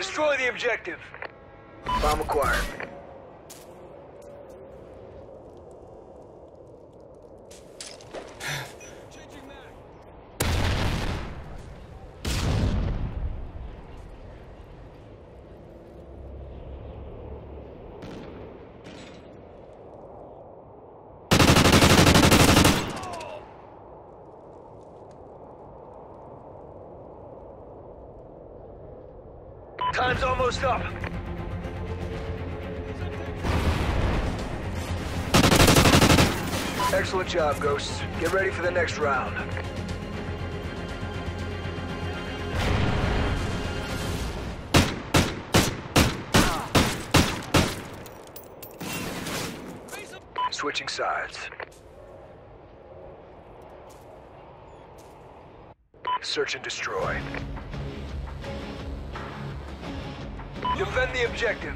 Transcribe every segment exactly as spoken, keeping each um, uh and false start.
Destroy the objective. Bomb acquired. Time's almost up. Excellent job, Ghosts. Get ready for the next round. Switching sides. Search and destroy. Defend the objective.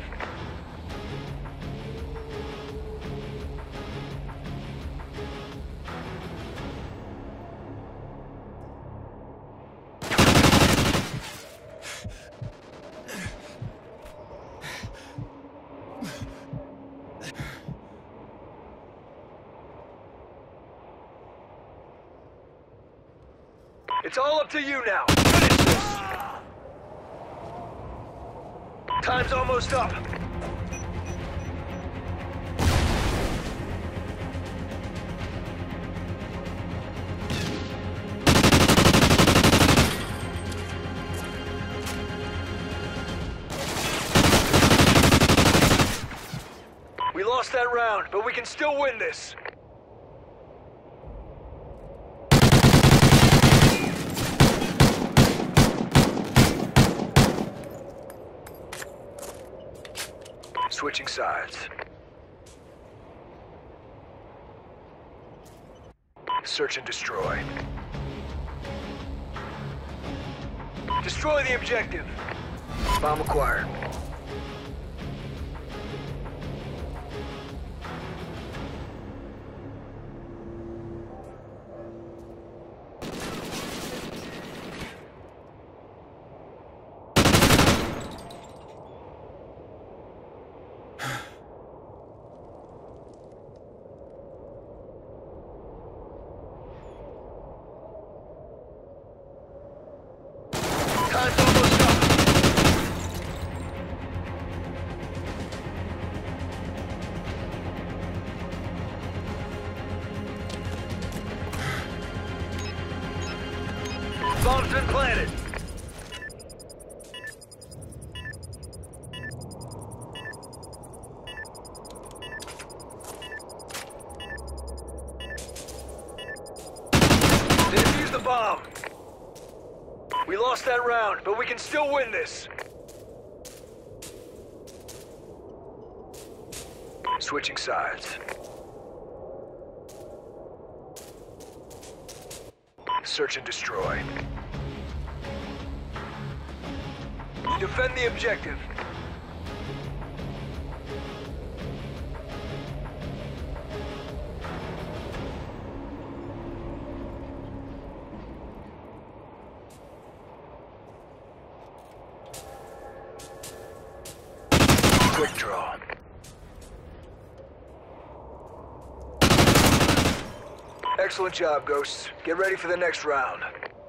It's all up to you now. Finish this. Time's almost up. We lost that round, but we can still win this. Switching sides. Search and destroy. Destroy the objective. Bomb acquired. Time's almost up. Bomb's been planted. Defuse the bomb. We lost that round, but we can still win this. Switching sides. Search and destroy. Defend the objective. Quick draw. Excellent job, Ghosts. Get ready for the next round.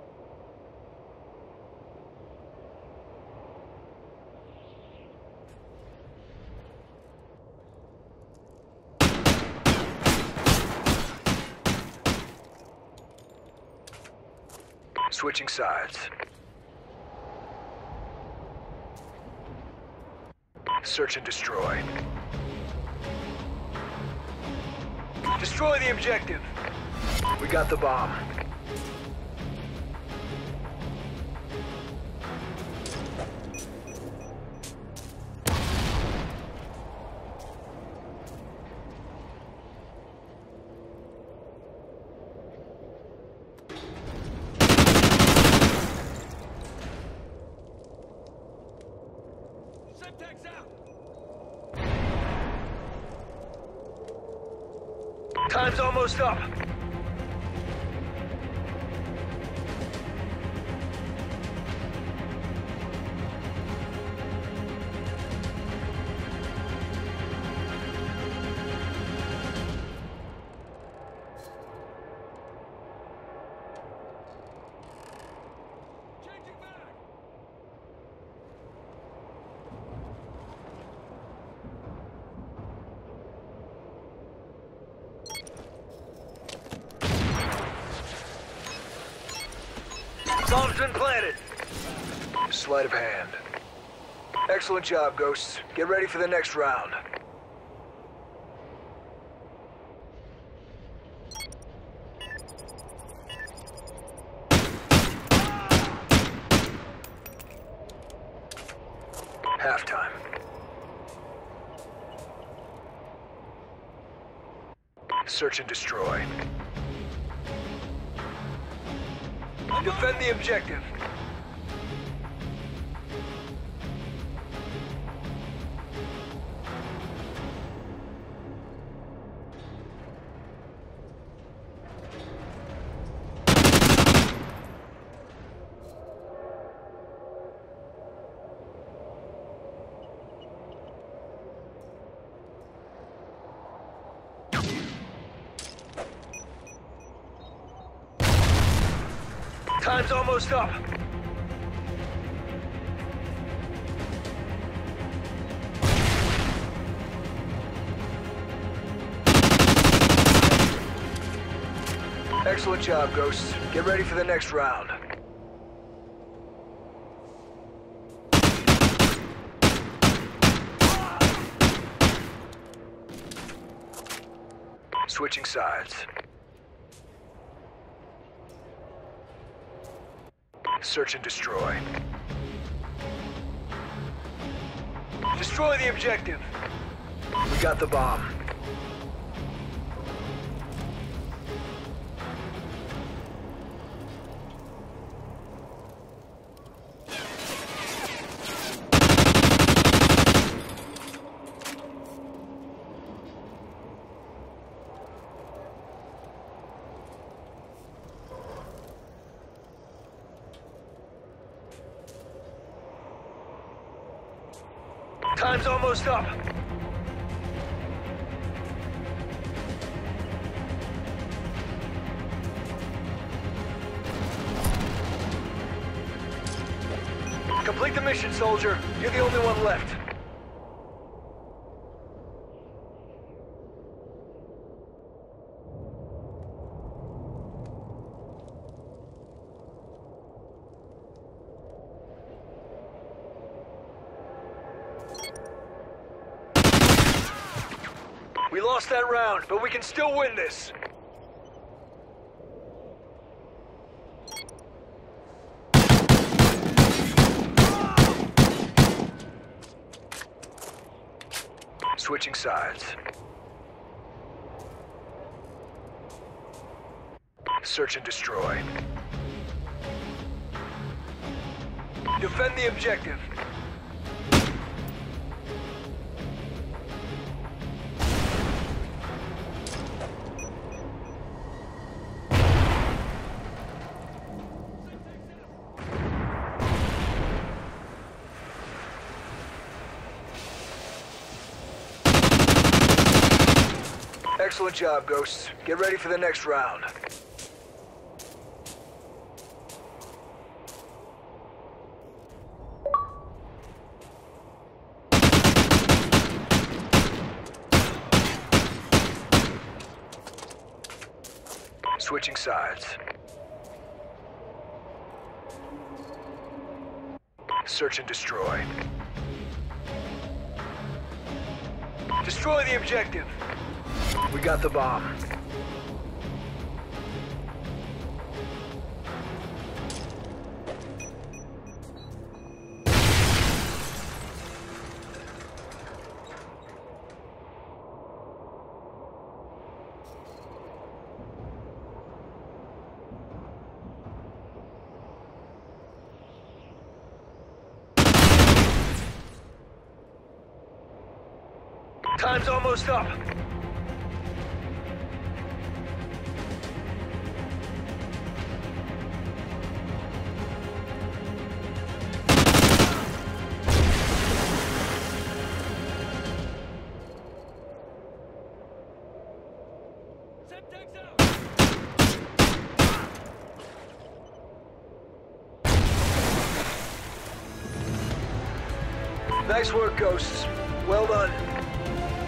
Switching sides. Search and destroy. Destroy the objective. We got the bomb. Time's almost up. Bomb's been planted. Sleight of hand. Excellent job, Ghosts. Get ready for the next round. Halftime. Search and destroy. Defend the objective. Time's almost up. Excellent job, Ghosts. Get ready for the next round. Switching sides. Search and destroy. Destroy the objective. We got the bomb. Time's almost up. Complete the mission, soldier. You're the only one left. We lost that round, but we can still win this. Switching sides. Search and destroy. Defend the objective. Excellent job, Ghosts. Get ready for the next round. Switching sides. Search and destroy. Destroy the objective. We got the bomb. Time's almost up. Nice work, Ghosts. Well done.